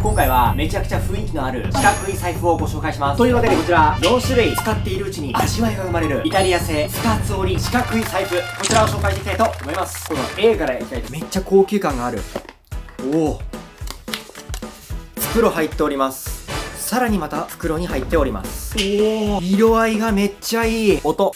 今回はめちゃくちゃ雰囲気のある四角い財布をご紹介します。というわけでこちら4種類使っているうちに味わいが生まれるイタリア製2つ折り四角い財布、こちらを紹介していきたいと思います。この A からいきたいです。めっちゃ高級感がある。おお、袋入っております。さらにまた袋に入っております。おお、色合いがめっちゃいい。音、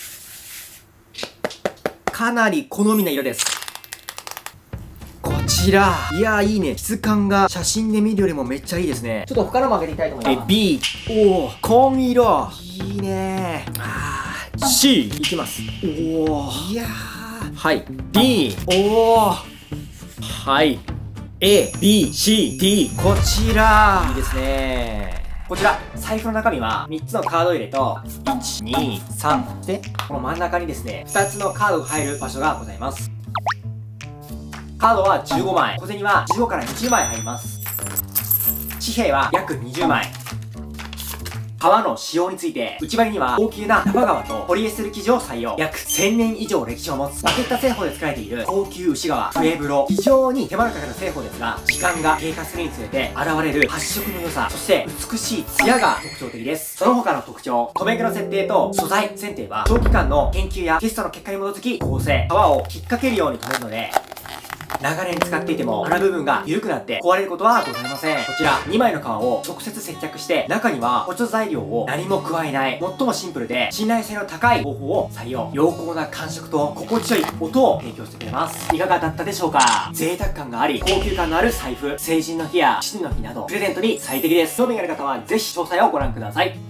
かなり好みな色です。こちら、いやーいいね。質感が写真で見るよりもめっちゃいいですね。ちょっと他のも開けていきたいと思います。B、おお、紺色、いいねー。C いきます。おお、いやー、はい。D、おお、はい。A、B、C、D、こちらいいですね。こちら、財布の中身は3つのカード入れと、1、2、3で、この真ん中にですね、2つのカードが入る場所がございます。カードは15枚、小銭は15から20枚入ります。紙幣は約20枚。革の使用について、内張りには高級なナパ革とポリエステル生地を採用。約1000年以上歴史を持つバケッタ製法で作られている高級牛革プエブロ。非常に手間がかかる製法ですが、時間が経過するにつれて現れる発色の良さ、そして美しいツヤが特徴的です。その他の特徴、留め具の設定と素材選定は長期間の研究やテストの結果に基づき構成。革を引っ掛けるように留めるので、長年使っていても穴部分が緩くなって壊れることはございません。こちら2枚の革を直接接着して、中には補助材料を何も加えない最もシンプルで信頼性の高い方法を採用。良好な感触と心地よい音を提供してくれます。いかがだったでしょうか。贅沢感があり高級感のある財布、成人の日や父の日などプレゼントに最適です。興味がある方はぜひ詳細をご覧ください。